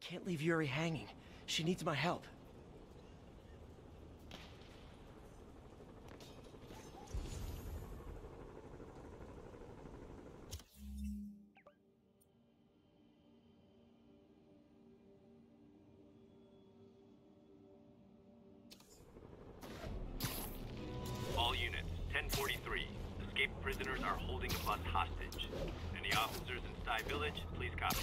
Can't leave Yuri hanging. She needs my help. All units, 1043. Escaped prisoners are holding a bus hostage. Any officers in Sty Village, please copy.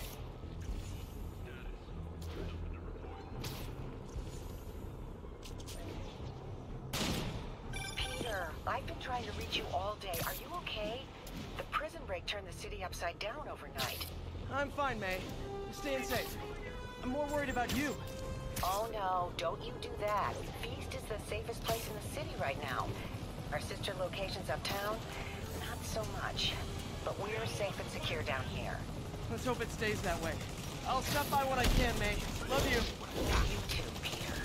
Peter, I've been trying to reach you all day. Are you okay? The prison break turned the city upside down overnight. I'm fine, May. I'm staying safe. I'm more worried about you. Oh no, don't you do that. Feast is the safest place in the city right now. Our sister locations uptown, not so much. But we're safe and secure down here. Let's hope it stays that way. I'll stop by when I can, May. Love you. You too, Peter.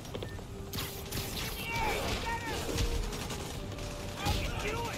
How you doing?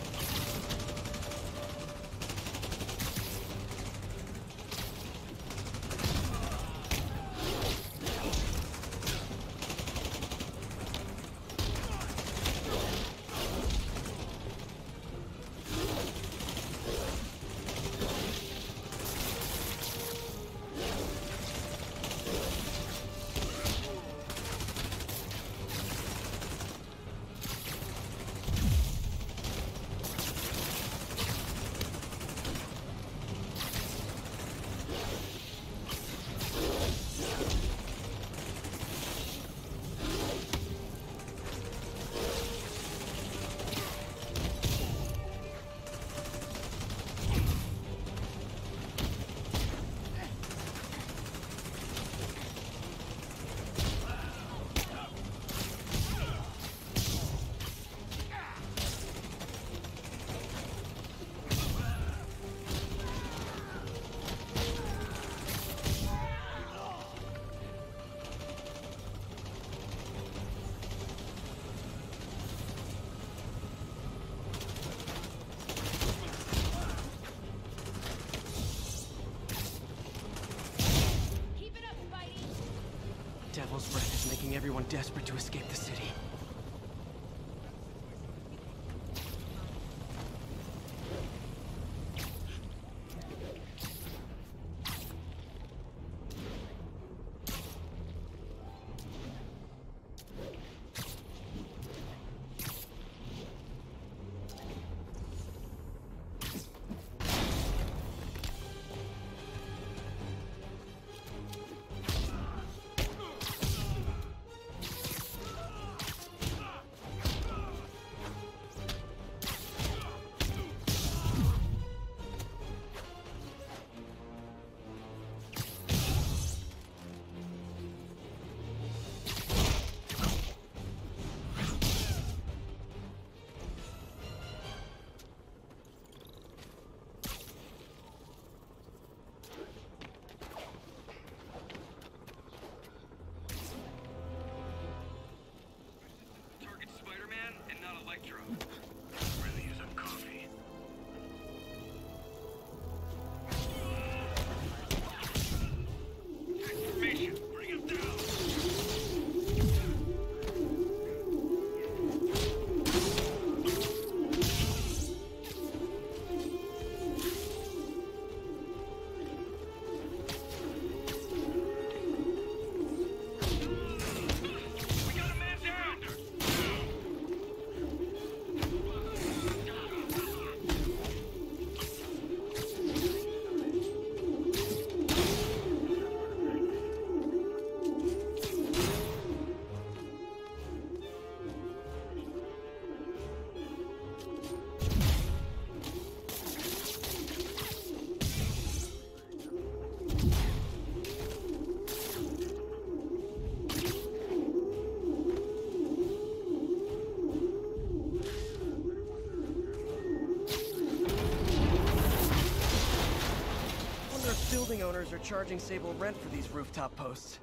Devil's Breath is making everyone desperate to escape the city. Building owners are charging Sable rent for these rooftop posts.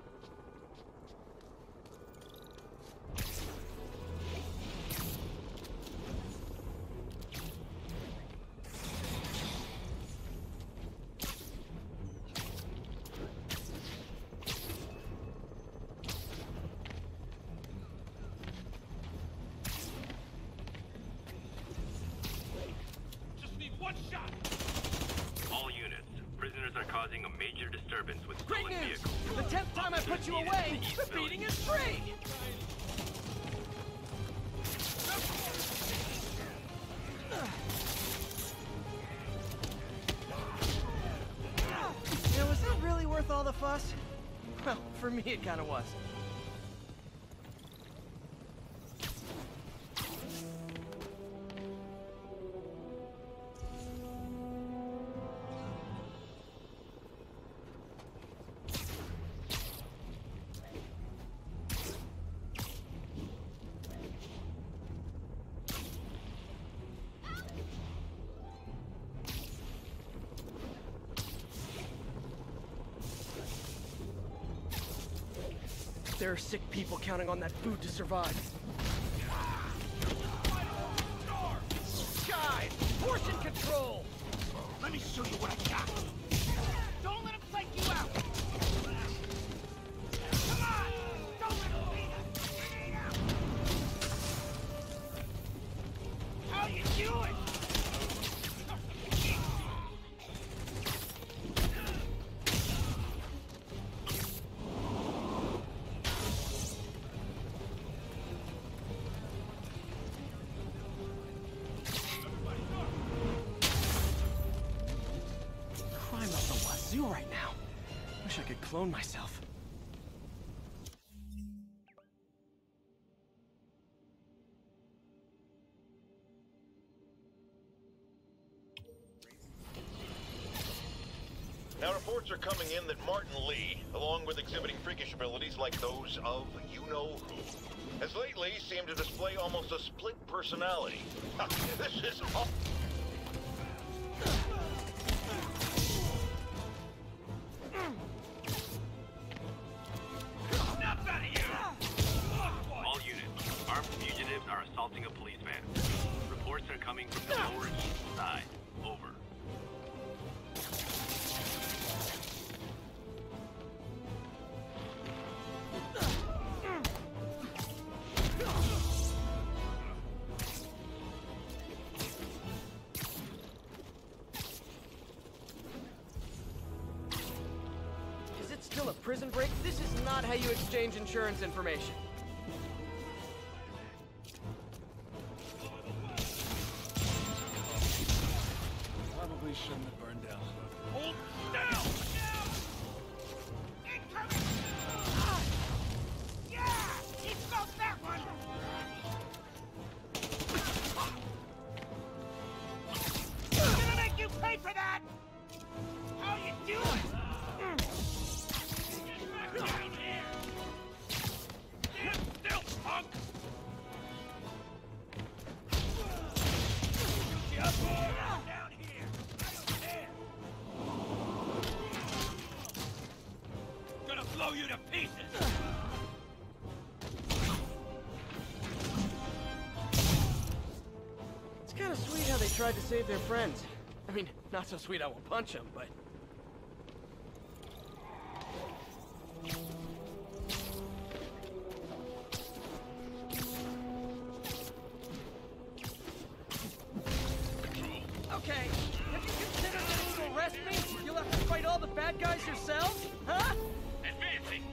causing a major disturbance with Great stolen news! vehicles. The 10th time I put you away, the beating is free! Now, was that really worth all the fuss? Well, for me it kinda was. There are sick people counting on that food to survive. Guys, portion control! Let me show you what I got. Don't let him psych you out. Come on! Don't let him beat us. How you doing? Right now. Wish I could clone myself. Now, reports are coming in that Martin Lee, along with exhibiting freakish abilities like those of you-know-who, has lately seemed to display almost a split personality. This is all... All units, armed fugitives are assaulting a police van. Reports are coming from the Lower East Side. Over. Is it still a prison break? This is not how you exchange insurance information. Probably shouldn't have burned down. Hold down! Incoming! Yeah! He smoked that one! I'm gonna make you pay for that! How you doing? Get down here! Stand still, punk! Just down here! There! Gonna blow you to pieces! It's kind of sweet how they tried to save their friends. I mean, not so sweet I won't punch them, but... Okay, have you considered that to arrest me? You'll have to fight all the bad guys yourselves? Huh? Advancing!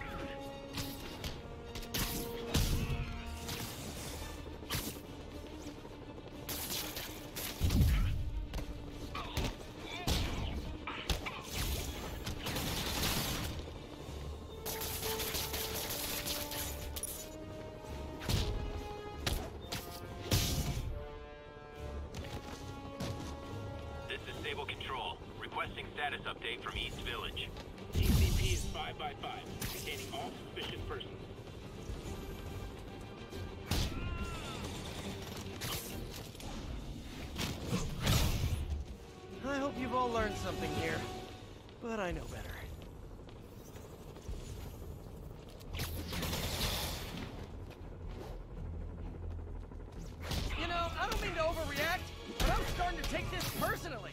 This is Sable Control. Requesting status update from East Village. ECP is 5 by 5, containing all suspicious persons. I hope you've all learned something here, but I know better. You know, I don't mean to overreact, but I'm starting to take this personally.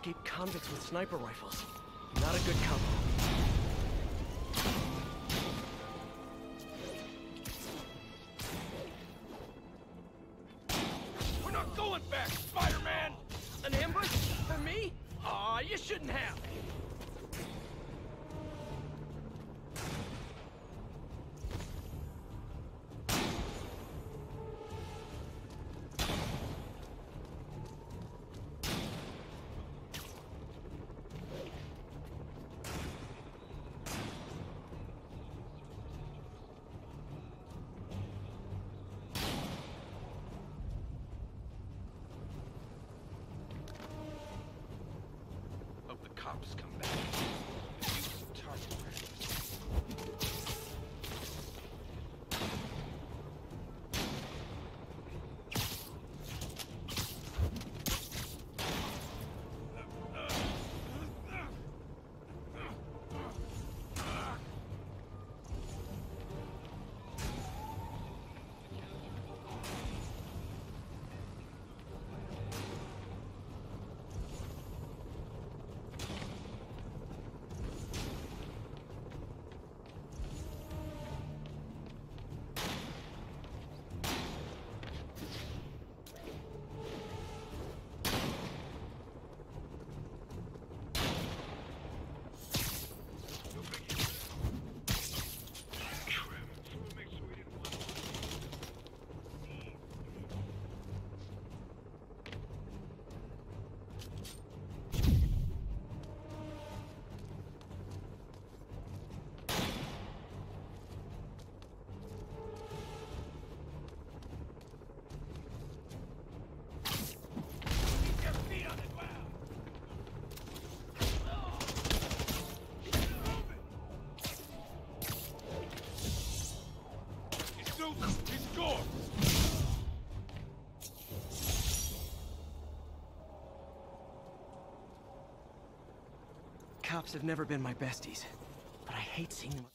escaped convicts with sniper rifles. Not a good combo. We're not going back, Spider-Man! An ambush? For me? Aw, you shouldn't have. Hope the cops come back. Target practice. Cops have never been my besties, but I hate seeing them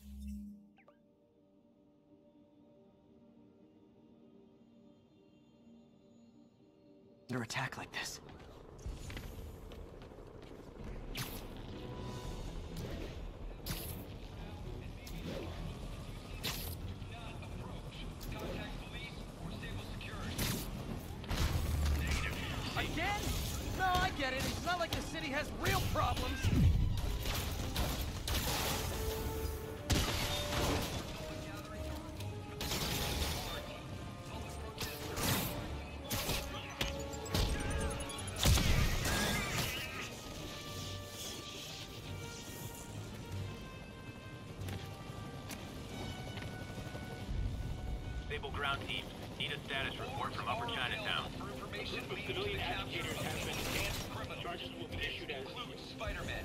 under attack like this. Again? No, I get it. It's not like the city has real problems. Stable ground team. Need a status report from Upper Chinatown. Civilian agitators have been detained. Charges will be issued as Spider-Man.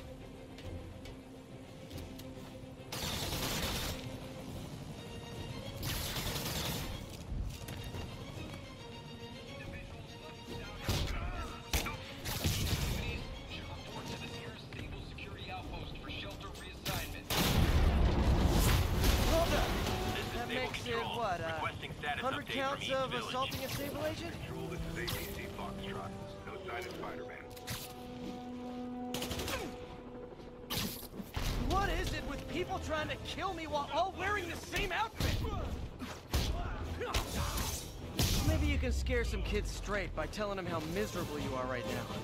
Hold up. That makes it, Control. what, Requesting status 100 update counts from East of Village. assaulting a stable agent? Control, this is ABC Foxtrot. No sign of Spider-Man. What is it with people trying to kill me while all wearing the same outfit? Maybe you can scare some kids straight by telling them how miserable you are right now.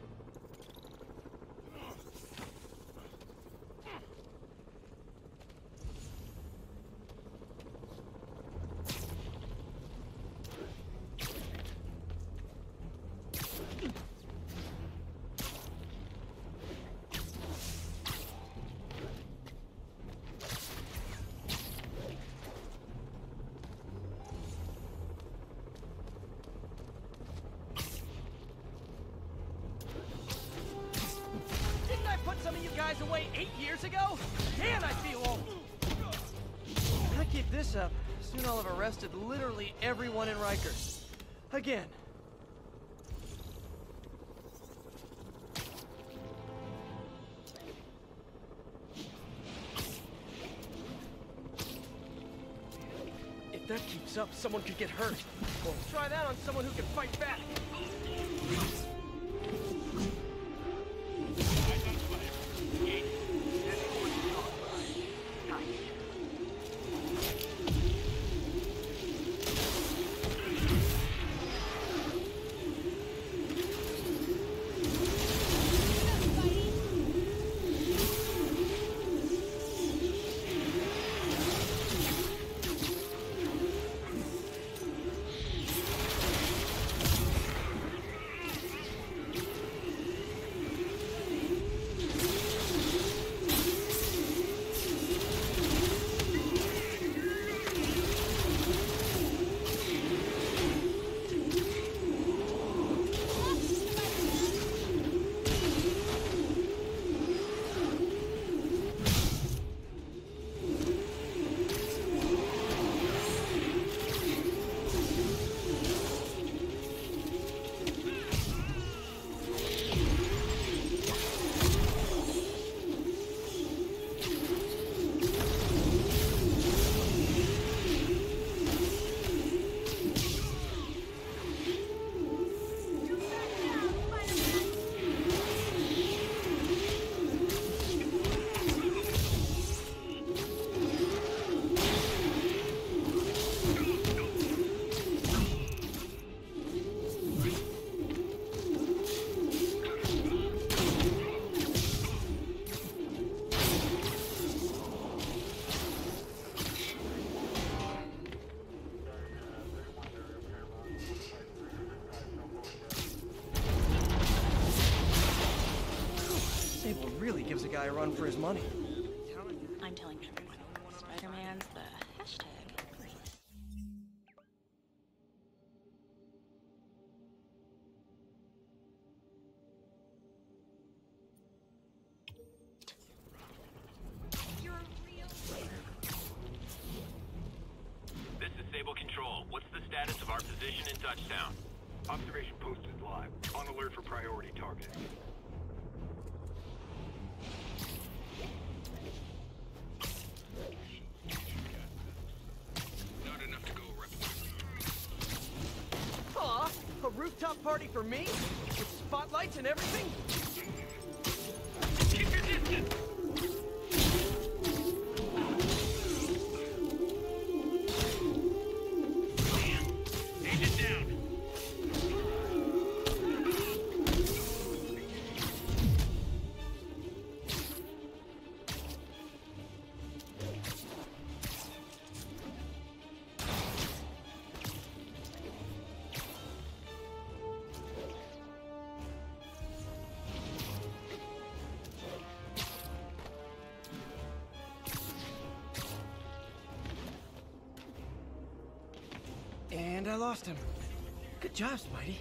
Didn't I put some of you guys away 8 years ago? Man, I feel old. If I keep this up, soon I'll have arrested literally everyone in Rikers. Again. If that keeps up, someone could get hurt. Well, try that on someone who can fight back. guy run for his money. I'm telling everyone. Spider-Man's the hashtag. This is Sable Control. What's the status of our position in Touchdown? Observation post is live. On alert for priority targets. Not enough to go around. Aw, a rooftop party for me? With spotlights and everything? Keep your distance! Agent down! And I lost him. Good job, Spidey.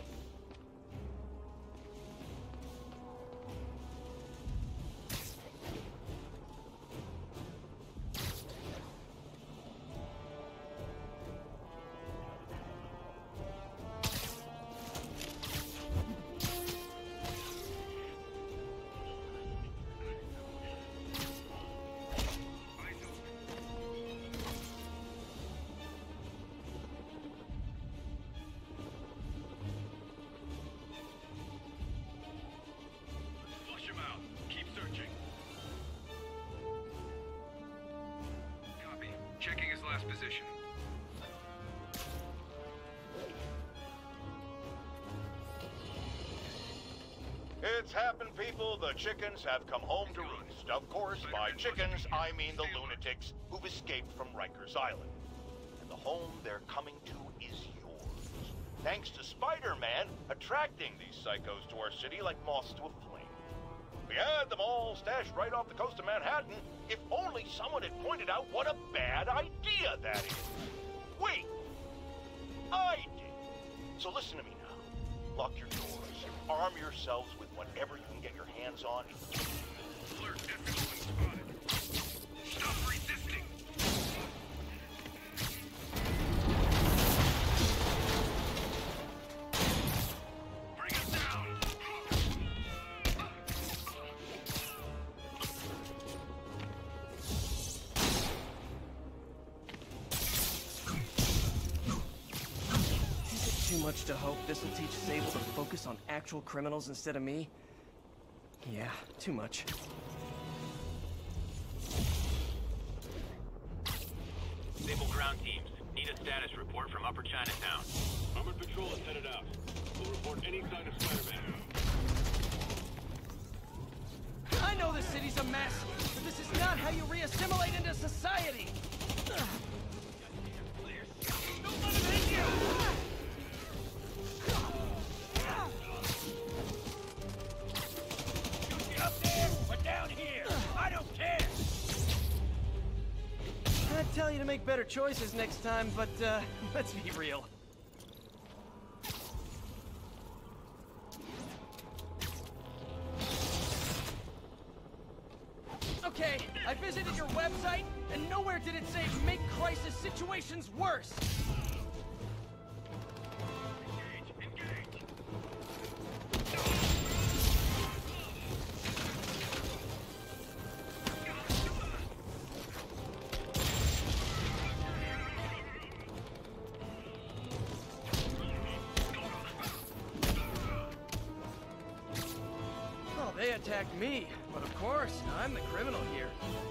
Flush him out. Keep searching. Copy. Checking his last position. It's happened, people. The chickens have come home to roost. Of course, by chickens, I mean the lunatics who've escaped from Rikers Island. And the home they're coming to is yours. Thanks to Spider-Man attracting these psychos to our city like moths to a flame. We had them all stashed right off the coast of Manhattan. If only someone had pointed out what a bad idea that is. Wait, I did. So listen to me now. Lock your doors. Arm yourselves with whatever you can get your hands on. Alert, everyone spotted. Stop resisting! Bring him down! Is it too much to hope this will teach Sable to focus on actual criminals instead of me? Yeah, too much. Sable ground teams. Need a status report from Upper Chinatown. Armored patrol is headed out. We'll report any sign of Spider-Man. I know this city's a mess, but this is not how you re-assimilate into society! Up there or down here? I don't care. I'd tell you to make better choices next time, but, let's be real. Okay, I visited your website, and nowhere did it say make crisis situations worse! Oh, they attacked me, but of course, I'm the criminal here.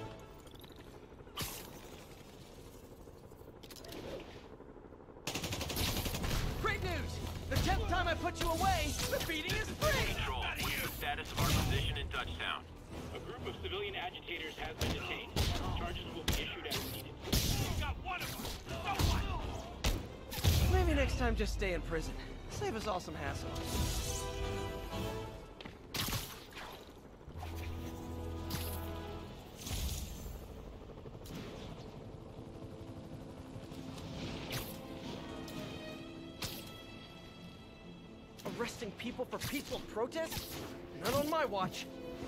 Great news! The 10th time I put you away, the beating is free! Control. What's the status of our position in Touchdown? A group of civilian agitators has been detained. Charges will be issued as needed. You got one of us. No one. Maybe next time just stay in prison. Save us all some hassle. arresting people for peaceful protests? Not on my watch.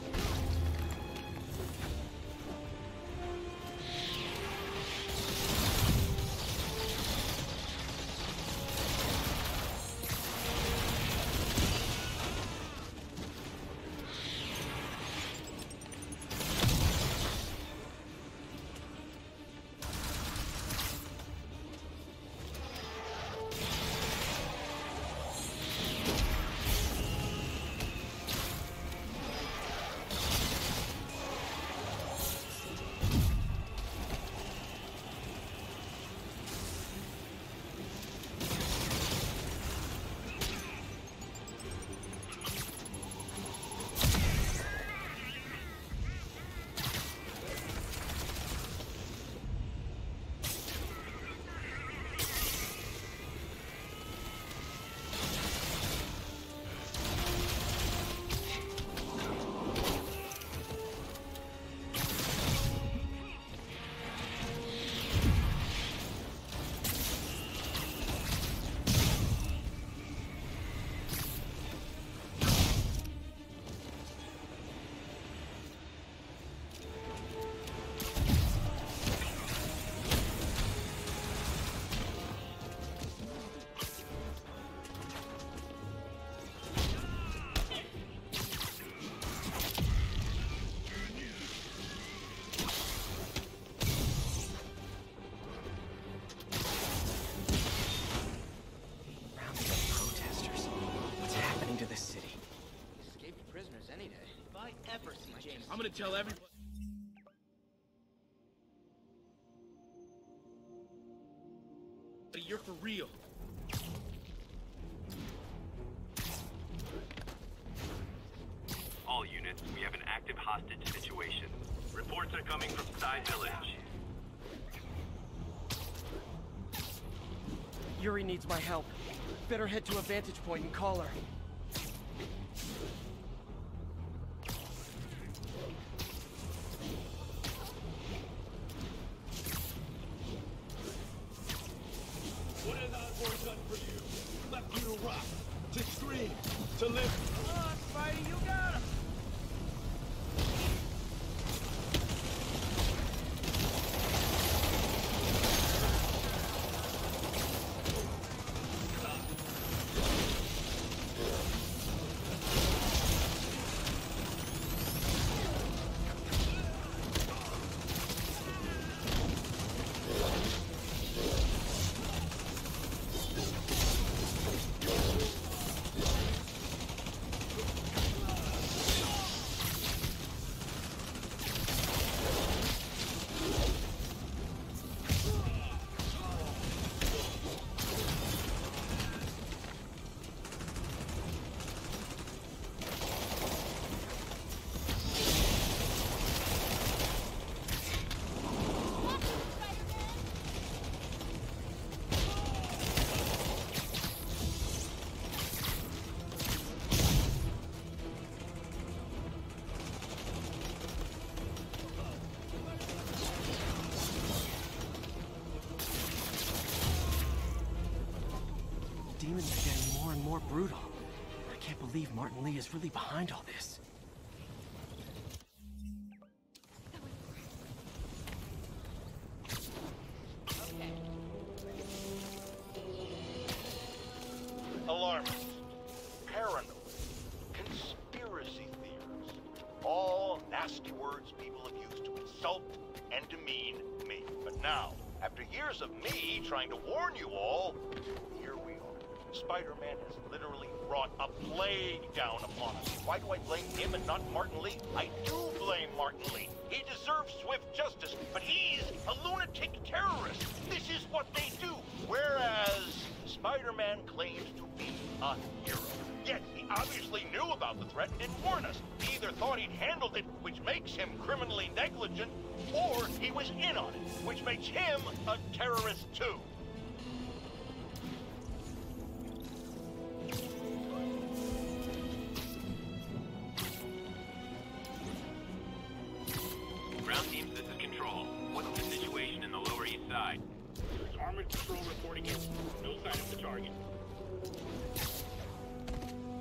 I'm gonna tell everybody. You're for real. All units, we have an active hostage situation. Reports are coming from Side Village. Yuri needs my help. Better head to a vantage point and call her. What has Osborn done for you? Left you to rock, to scream, to live. Come on, Spidey, you got him! Demons are getting more and more brutal. I can't believe Martin Lee is really behind all this. Alarmists, paranoid, conspiracy theories. All nasty words people have used to insult and demean me. But now, after years of me trying to warn you all, here we are. Spider-Man has literally brought a plague down upon us. Why do I blame him and not Martin Lee? I do blame Martin Lee. He deserves swift justice, but he's a lunatic terrorist. This is what they do. Whereas Spider-Man claims to be a hero. Yet he obviously knew about the threat and didn't warn us. He either thought he'd handled it, which makes him criminally negligent, or he was in on it, which makes him a terrorist too. Ground teams, this is Control. What's the situation in the Lower East Side? There's armored patrol reporting in. No sign of the target.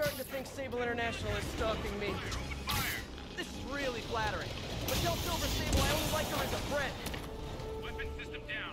starting to think Sable International is stalking me. This is really flattering. But tell Silver Sable I only like her as a friend. Weapon system down.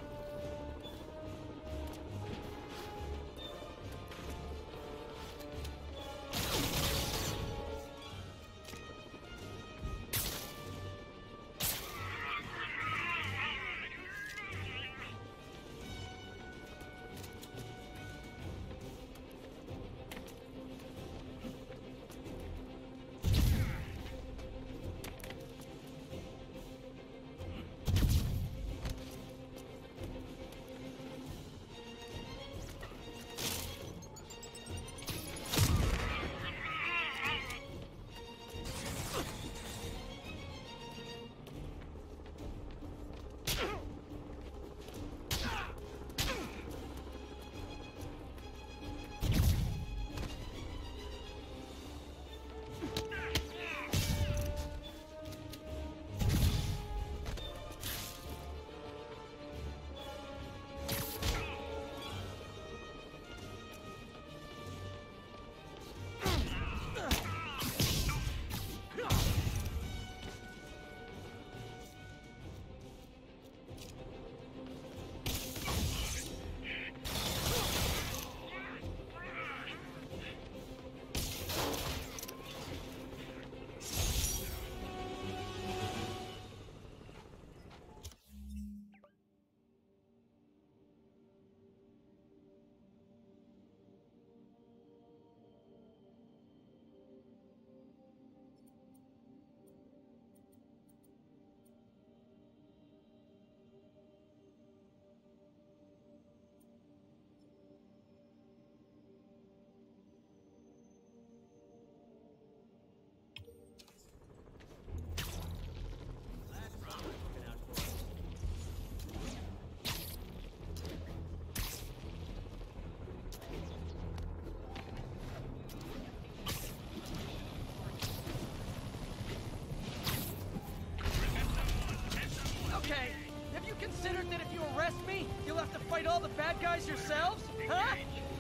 Okay, have you considered that if you arrest me, you'll have to fight all the bad guys yourselves? Huh?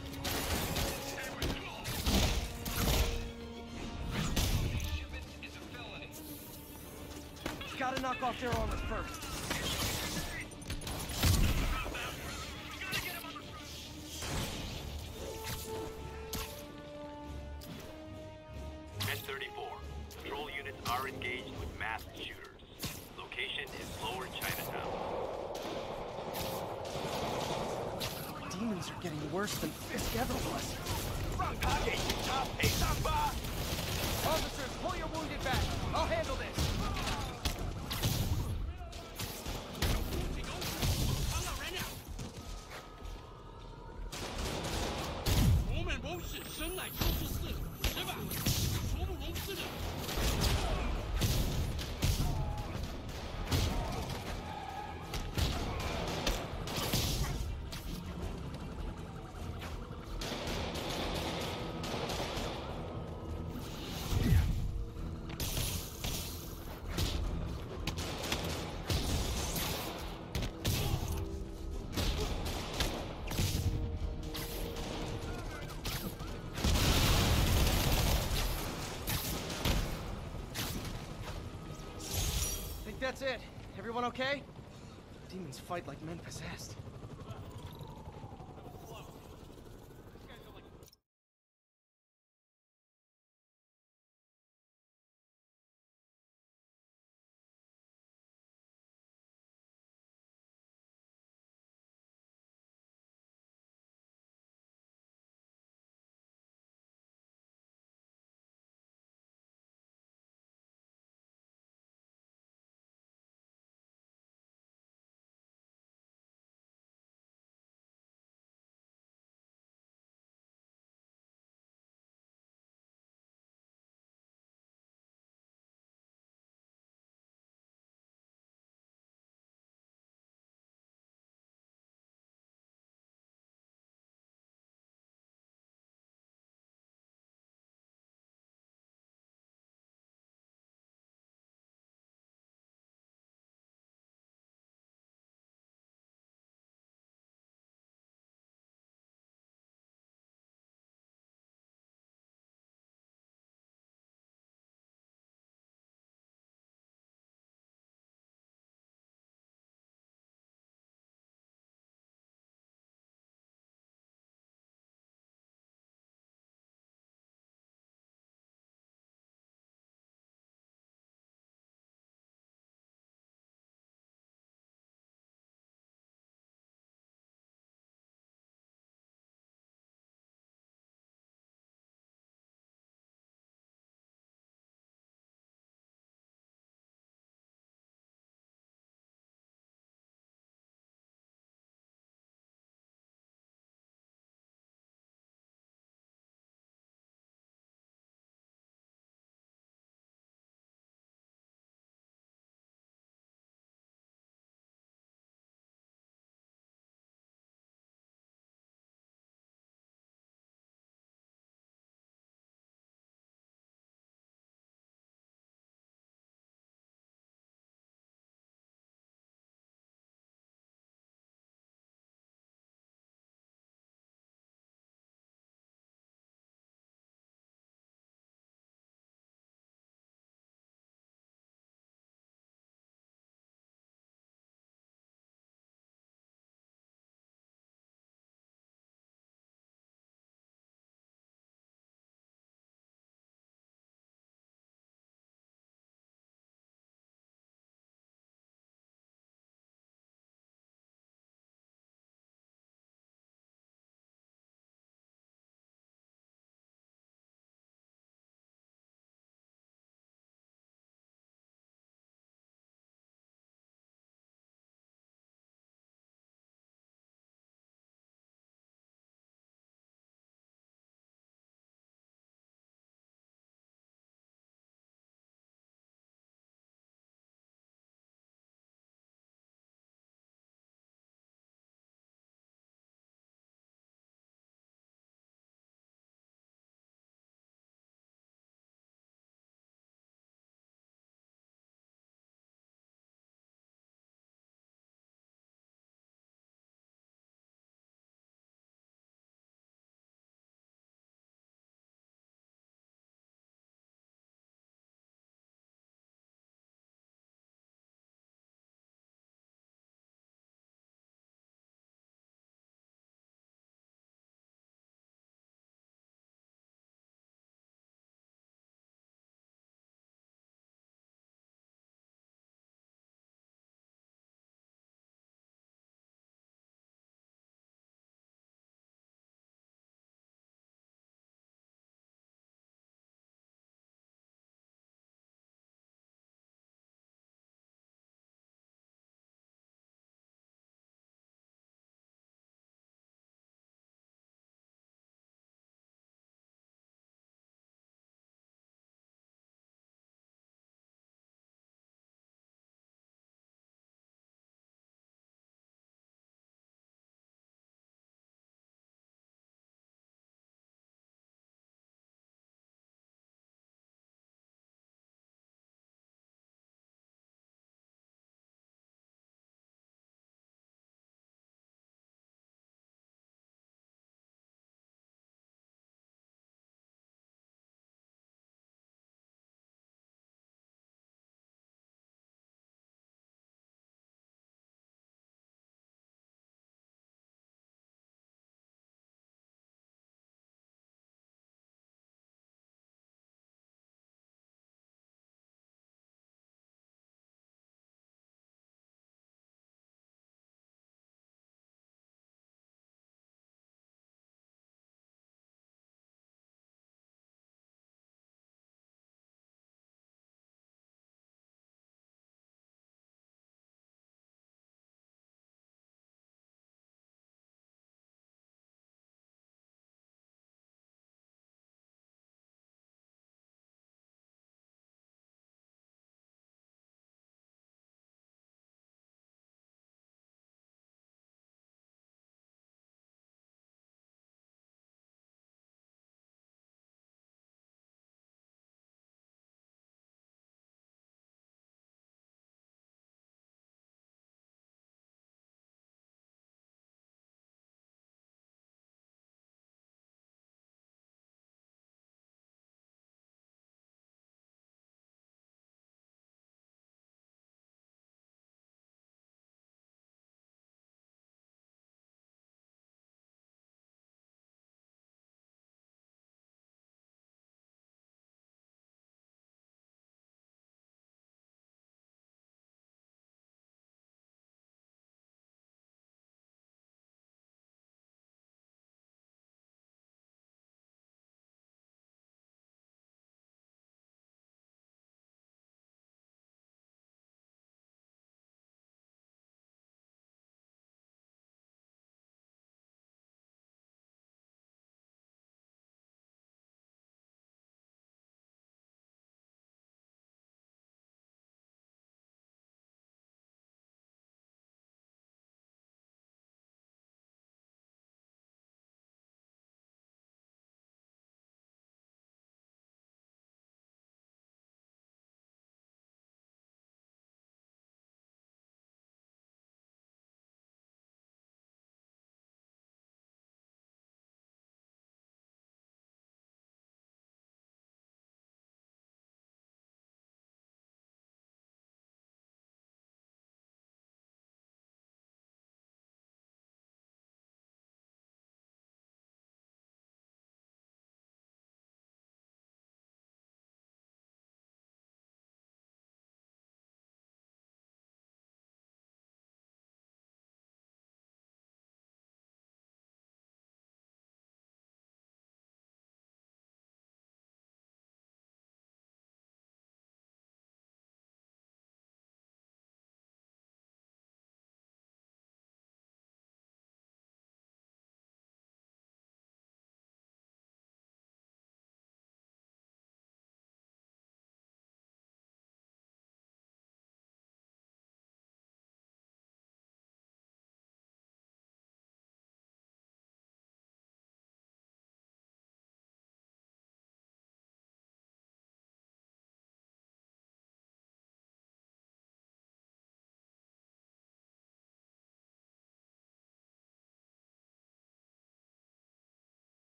Gotta knock off their armor first. Control units are engaged with masked shooters. Location is Lower Chinatown. Demons are getting worse than Fisk ever was. Officers, pull your wounded back. I'll handle this. That's it. Everyone okay? Demons fight like men possessed.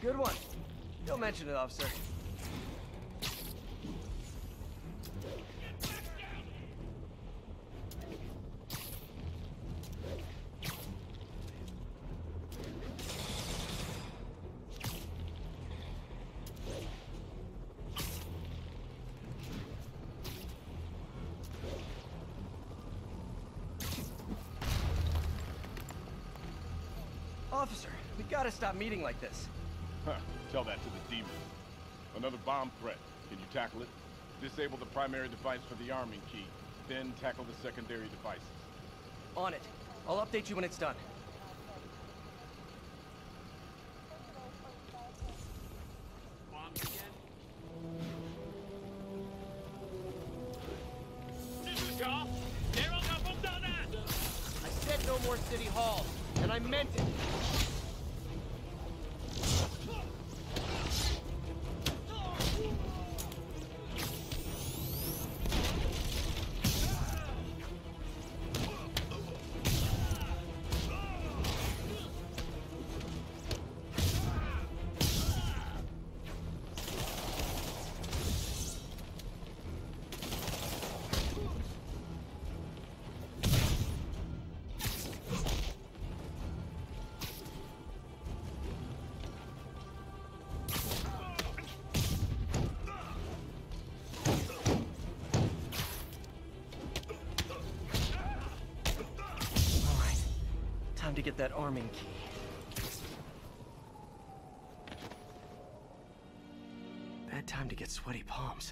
Good one. Don't mention it, officer. Officer, we gotta stop meeting like this. Huh. Tell that to the demon. Another bomb threat. Can you tackle it? Disable the primary device for the arming key, then tackle the secondary devices. On it. I'll update you when it's done. Bombs again? Y'all, there are no bombs down there! I said no more City Hall, and I meant it. Time to get that arming key. Bad time to get sweaty palms.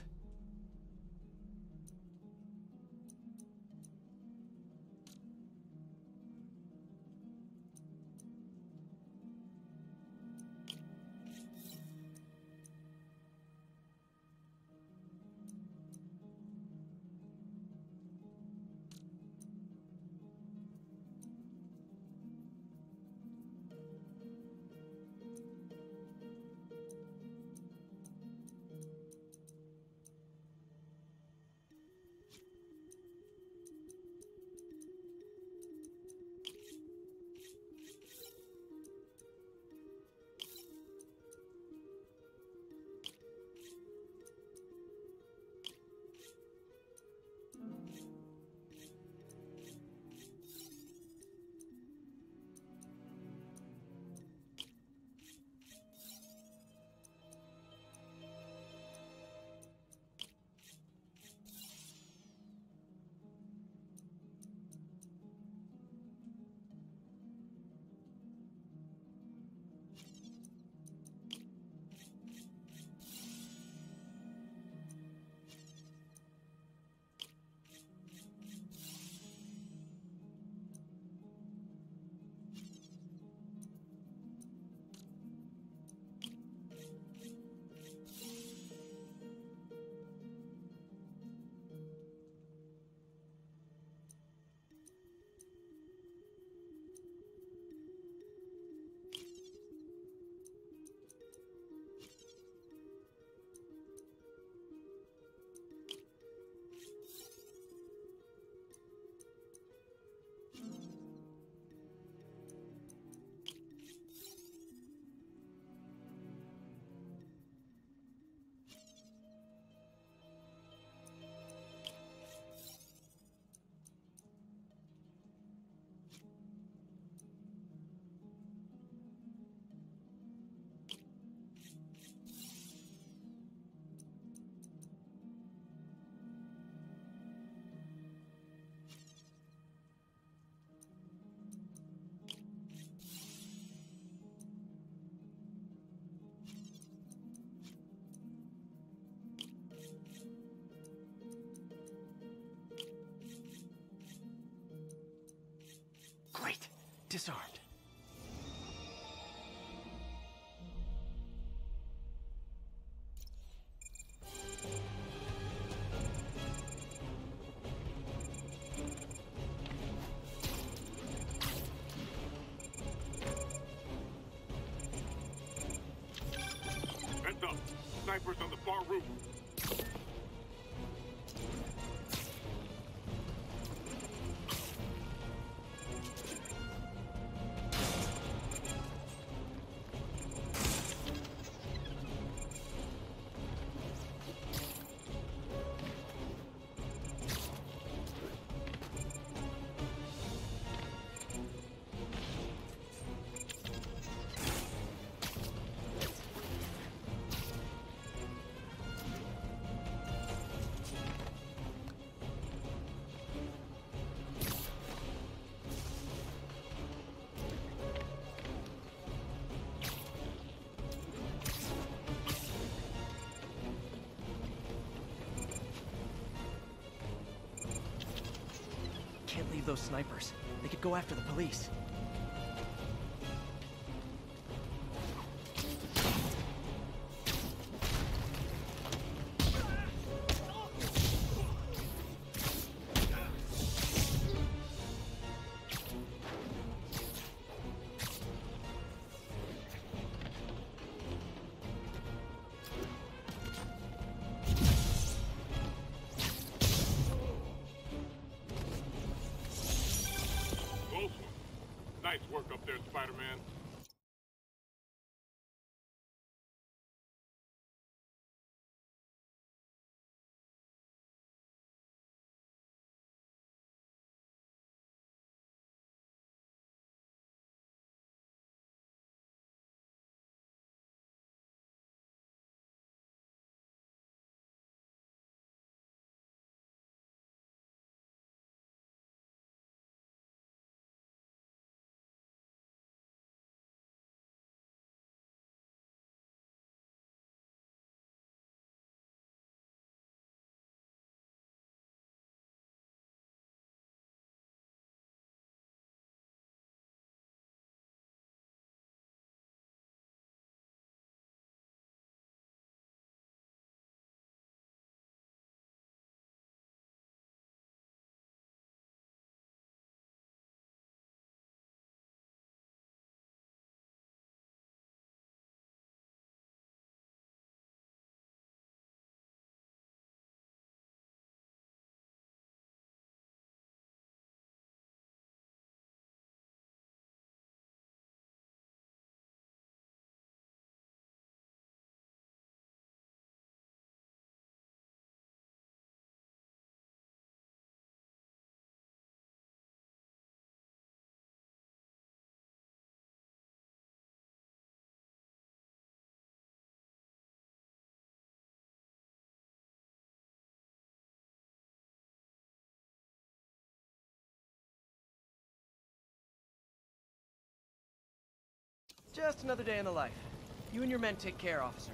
Great. Disarmed. Heads up. Snipers on the far roof. of those snipers. They could go after the police. Nice work up there, Spider-Man. Just another day in the life. You and your men take care, officer.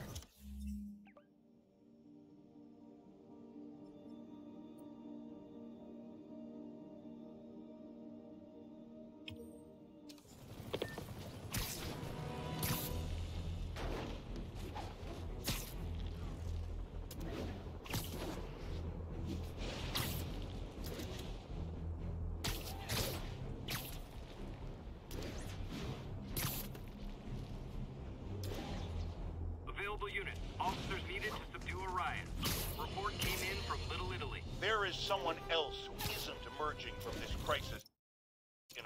Units. Officers needed to subdue a riot. Report came in from Little Italy. There is someone else who isn't emerging from this crisis in a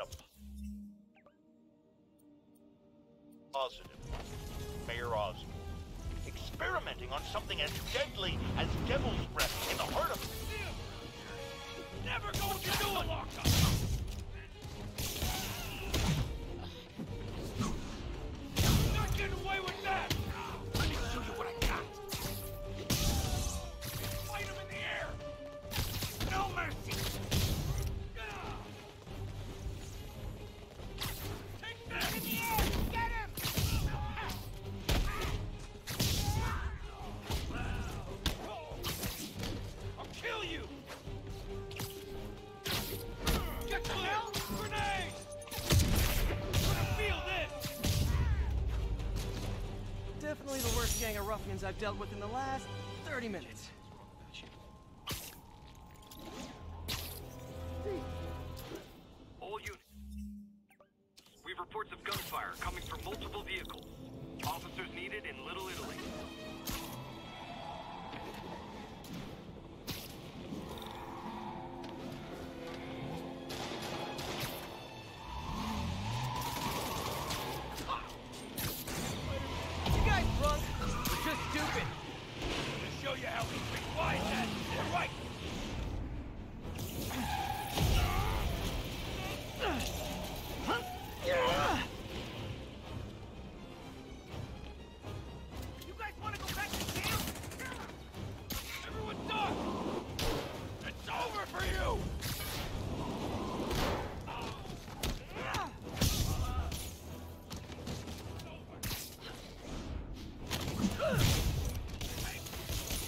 positive. Mayor Osborn. Experimenting on something as deadly as devil's breath in the heart of... Never going to do it! Not getting away with that! Let me show you what I got. Fight him in the air! No mercy! Take that! In the air! Get him! I'll kill you! Get to hell! Grenade! I'm gonna feel this! Definitely the worst gang of ruffians I've dealt with in the last 30 minutes. All units. We have reports of gunfire coming from multiple vehicles. Officers needed in Little Italy. You guys drunk? Or just stupid? To show you how we treat wise men. You're right. You guys want to go back to jail? Everyone duck! It's over for you!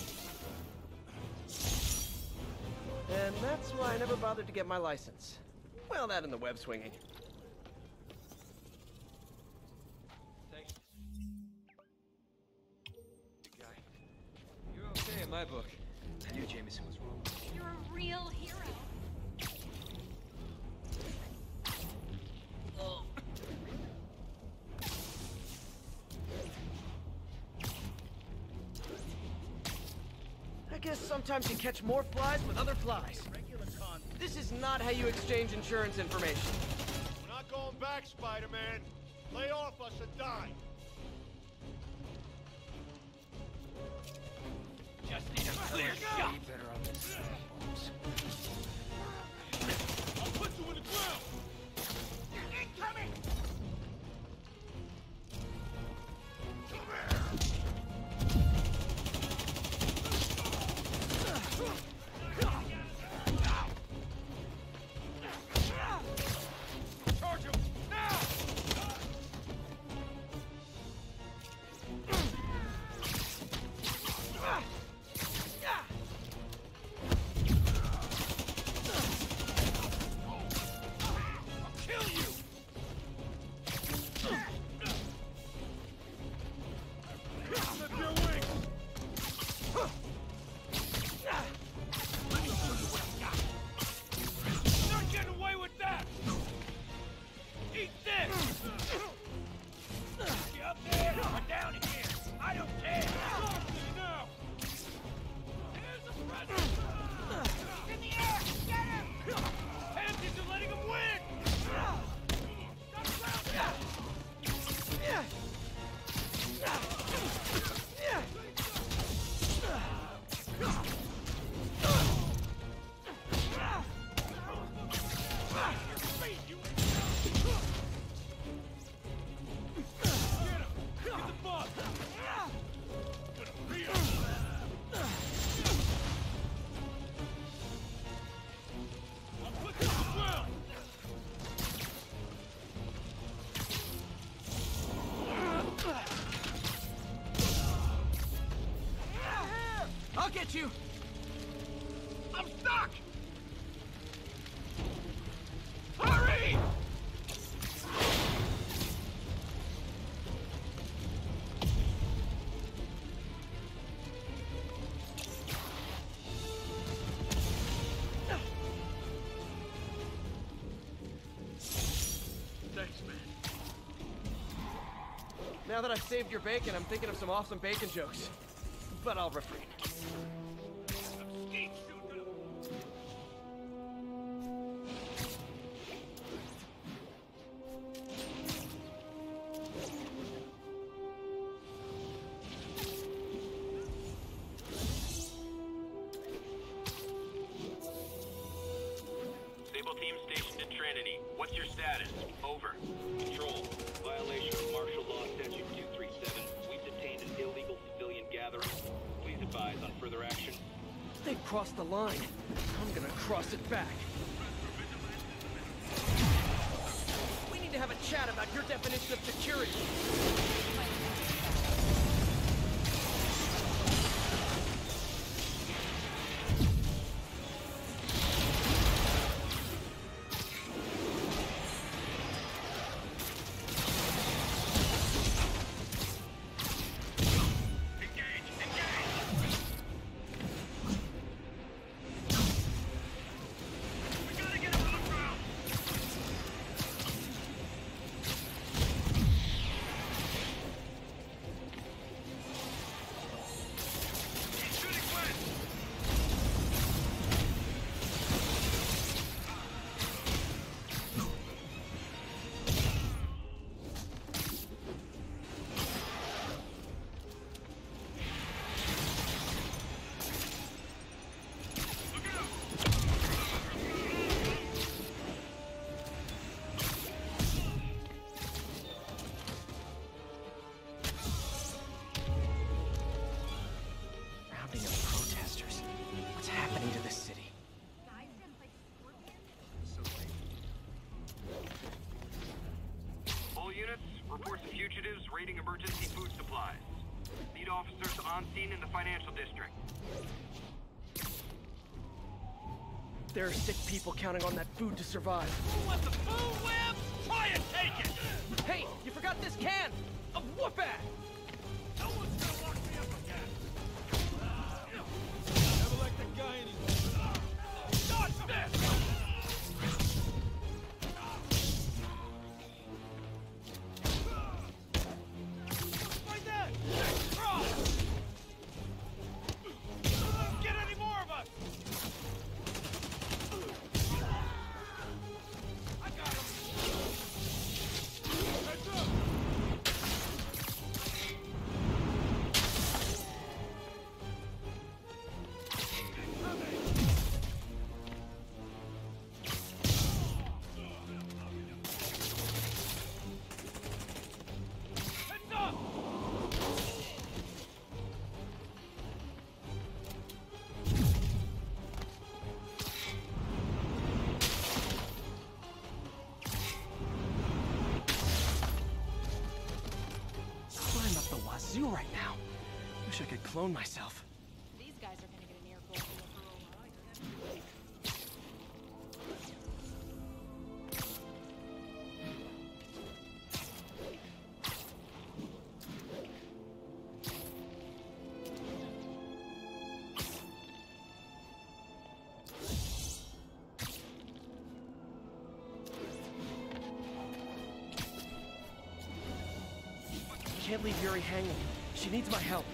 And that's why I never bothered to get my license. Well, that and the web swinging. Thanks. Good guy. You're okay in my book. I knew Jameson was wrong. You're a real hero. I guess sometimes you catch more flies with other flies. This is not how you exchange insurance information. We're not going back, Spider-Man. Lay off us a dime. Just need a clear shot. Better on this. I'll put you in the ground. Incoming! Charge him now! I'll get you! I'm stuck! Hurry! Thanks, man. Now that I've saved your bacon, I'm thinking of some awesome bacon jokes. But I'll refrain. Sable team stationed at Trinity. What's your status? Over. Control. Violation of martial law statute 237. We've detained an illegal civilian gathering. Please advise on further action. They've crossed the line. I'm gonna cross it back. We need to have a chat about your definition of security. Reports of fugitives raiding emergency food supplies. Need officers on scene in the financial district. There are sick people counting on that food to survive. Who wants a food web? Try and take it! Hey, you forgot this can of whoop-at! No one's gonna lock me up again! Never liked that guy anymore. Dodge this! Right there! Cross! Don't let him get any more of us! I got him! Heads up! Heads up! I'm up the wazoo right now. Wish I could clone myself. These guys are gonna get an earful. Can't leave Yuri hanging. She needs my help.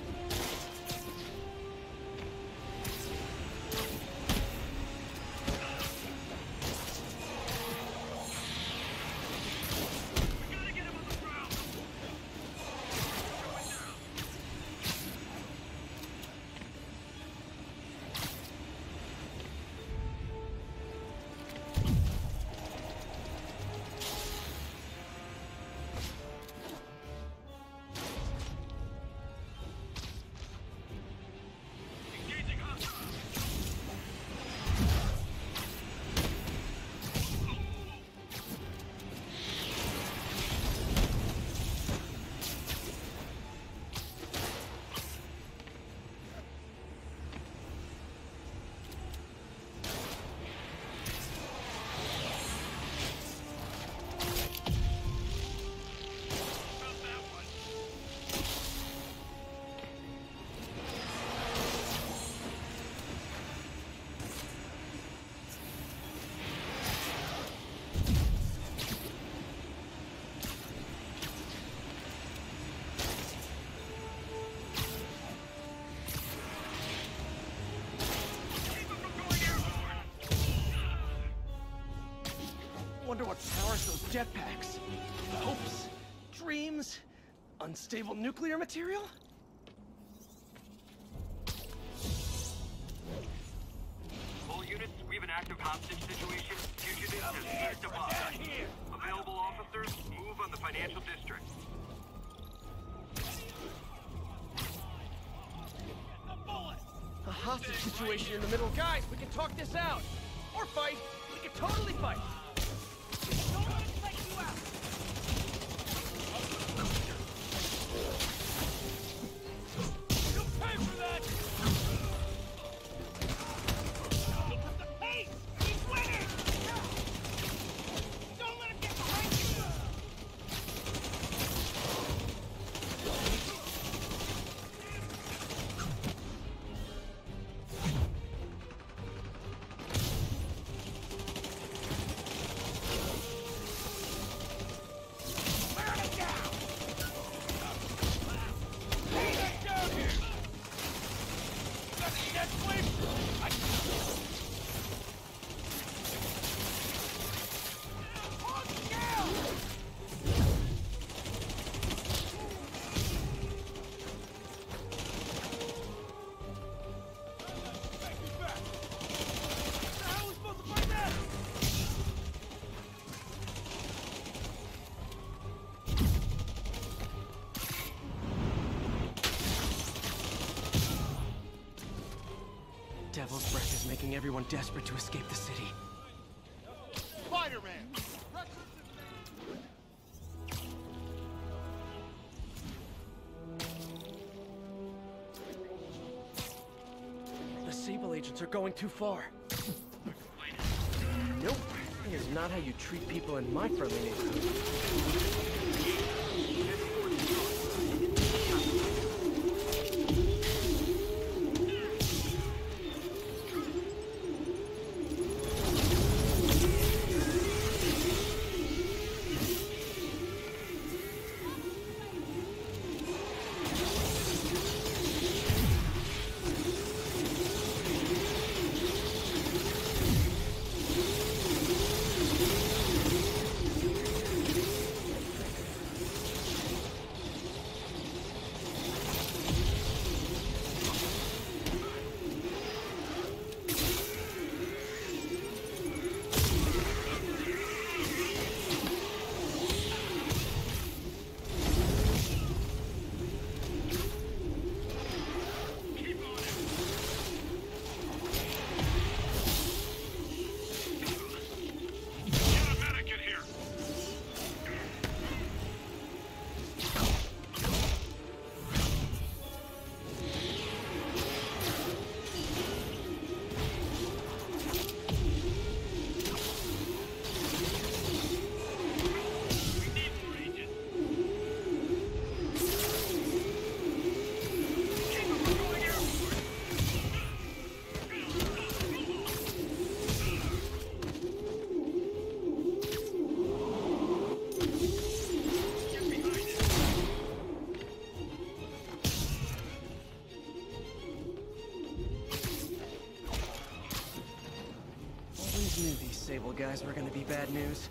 Wonder what powers those jetpacks. Hopes, dreams, unstable nuclear material? All units, we have an active hostage situation. Fugitives have seized a box. Available officers, move on the financial district. A hostage situation in the middle. Guys, we can talk this out. Or fight. We can totally fight. Don't let him take you out! You'll pay for that! Look at the pace! He's winning! Don't let him get behind you! Burn it down! Hey, get down here! You got the dead switch? Hold down! How are we supposed to fight that? Devil's Breath is making everyone desperate to escape the city. Spider-Man! The Sable agents are going too far. Wait, Nope. That is not how you treat people in my friendly neighborhood. Knew these Sable guys were gonna be bad news.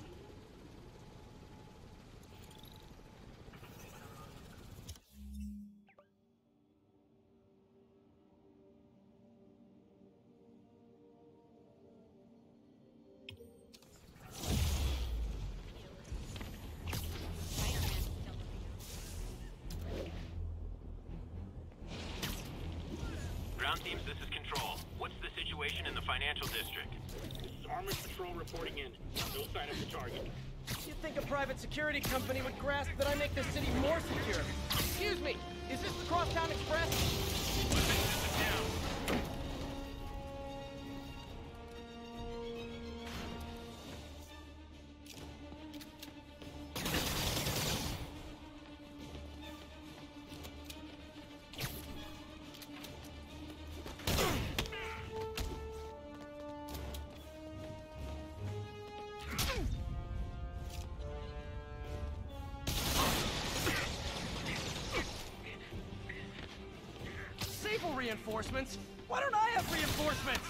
Ground teams, this is Control. What's the situation in the financial district? Armored patrol reporting in. No sign of the target. You'd think a private security company would grasp that I make the city more secure. Excuse me, is this the Crosstown Express? Reinforcements? Why don't I have reinforcements?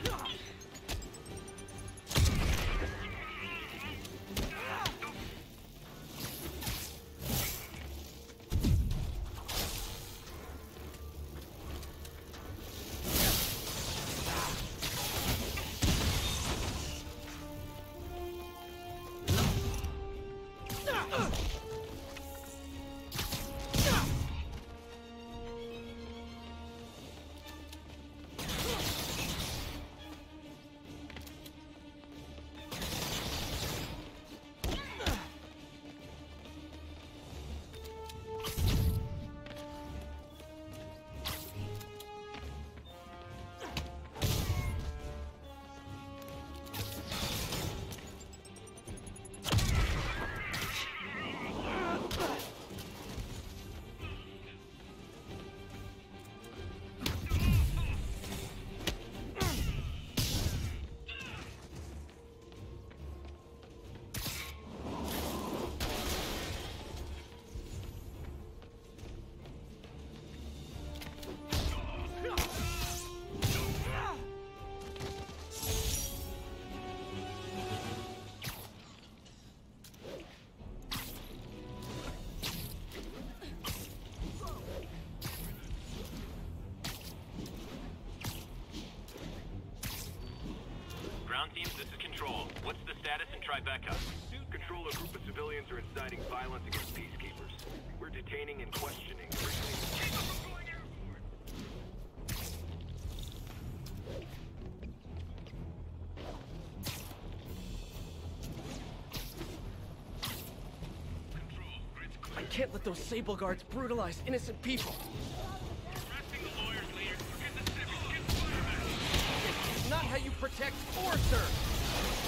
Teams, this is Control. What's the status in Tribeca? Control, a group of civilians are inciting violence against peacekeepers. We're detaining and questioning. I can't let those Sable guards brutalize innocent people. Not how you protect or serve.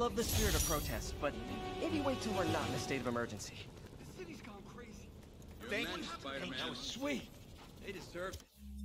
love the spirit of protest, but maybe wait till we're not in a state of emergency. The city's gone crazy. Thank you, Spider-Man. That was sweet. They deserved it.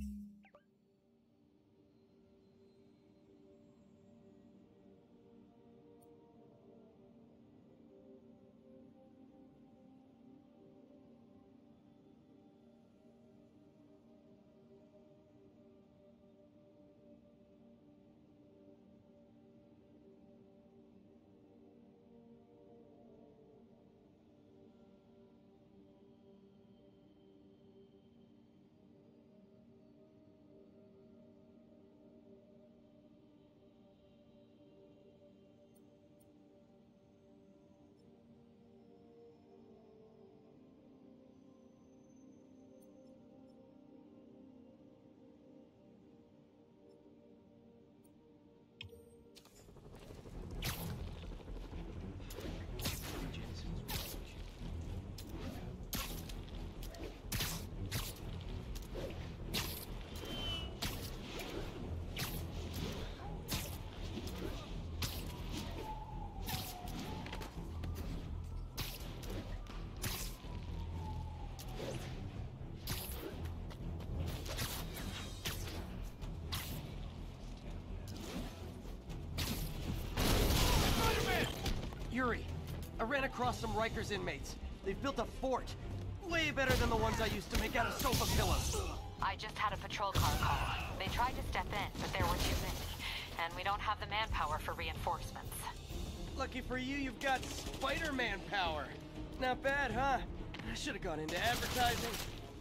Yuri, I ran across some Rikers inmates. They've built a fort. Way better than the ones I used to make out of sofa pillows. I just had a patrol car call. They tried to step in, but there were too many. And we don't have the manpower for reinforcements. Lucky for you, you've got Spider-Man power. Not bad, huh? I should have gone into advertising.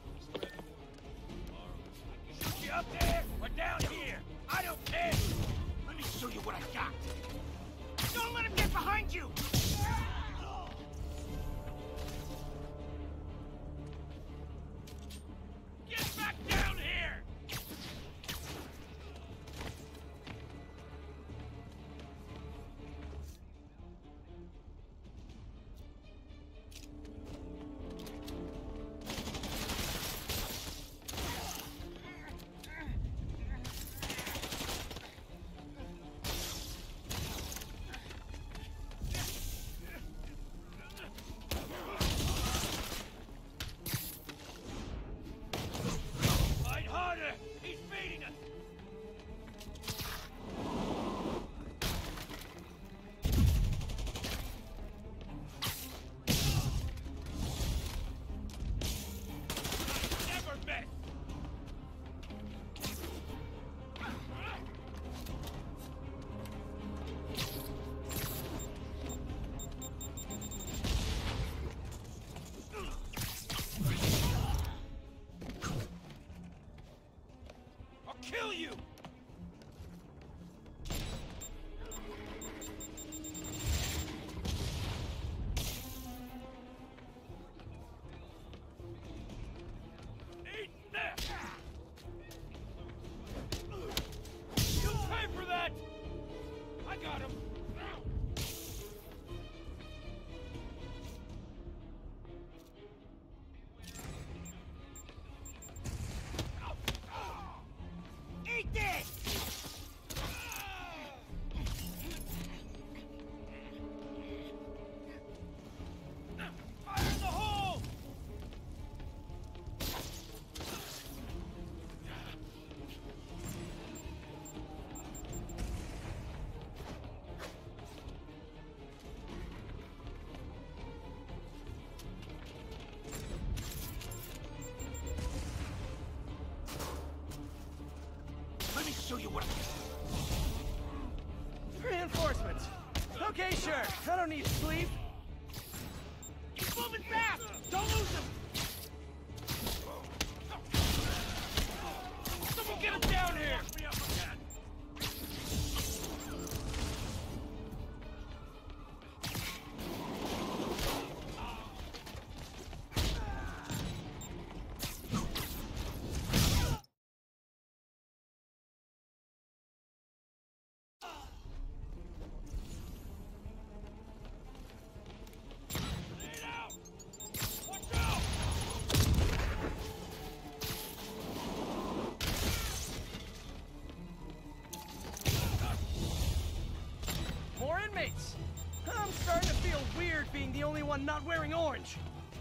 Shoot you up there or down here? I don't care. Let me show you what I got. Don't let him get behind you! Get back down here! Kill you! Eat that! You'll pay for that! I got him! Eat this! Fire in the hole! Let me show you what Reinforcements. Okay, sure. I don't need sleep. Keep moving fast! Don't lose him! Someone get him down here! Me up again. Watch out! one not wearing orange.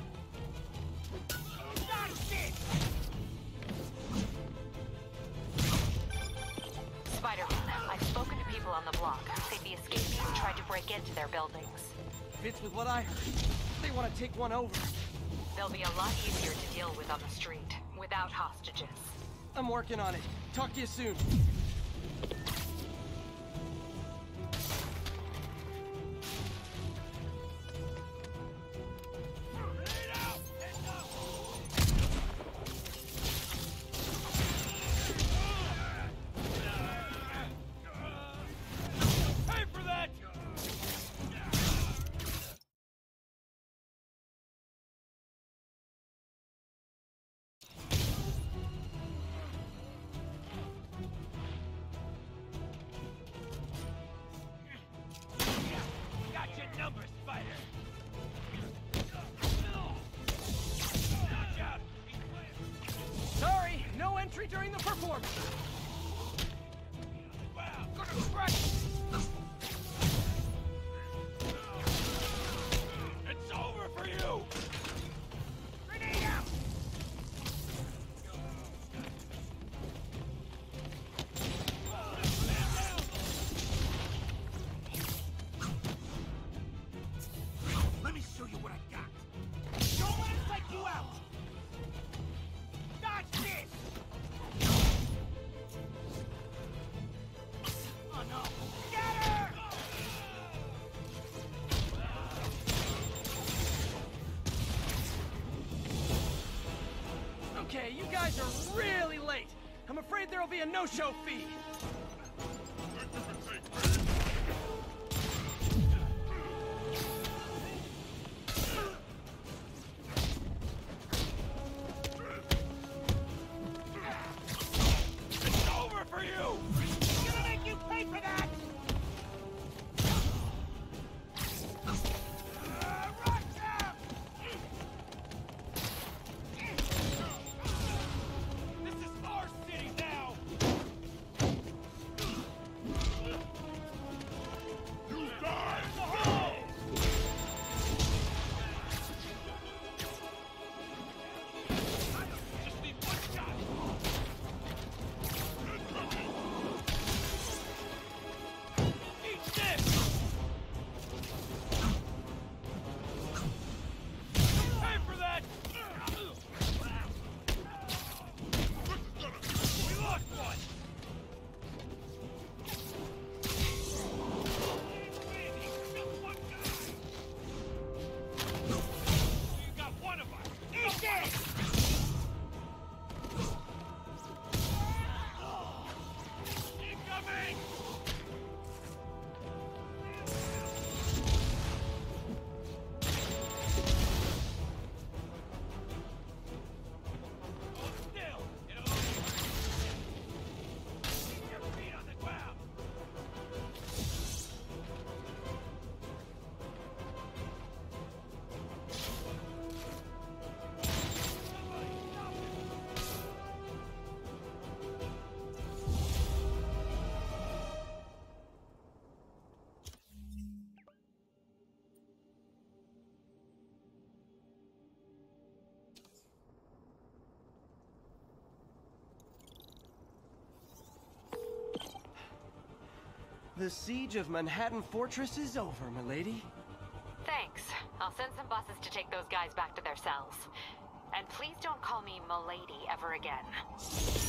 Spider-Man, I've spoken to people on the block. Say the escapees tried to break into their buildings. Fits with what I heard. They want to take one over. They'll be a lot easier to deal with on the street, without hostages. I'm working on it. Talk to you soon. Sorry, no entry during the performance. Wow, gonna crack. It's over for you! Grenade out! Let me show you what I got. Don't let it take you out! Dodge this! Oh no! Get her! Okay, you guys are really late. I'm afraid there'll be a no-show fee. It's over for you! I'm gonna make you pay for that! Rock down! This is our city now! You die in the hole! Just need one shot! Eat this! Pay for that! We lost one! You got one of us! Eat this! Incoming! Hold still! It'll only hurt. Keep your feet on the ground! Somebody stop it! The siege of Manhattan Fortress is over, milady. Thanks. I'll send some buses to take those guys back to their cells. And please don't call me Milady ever again.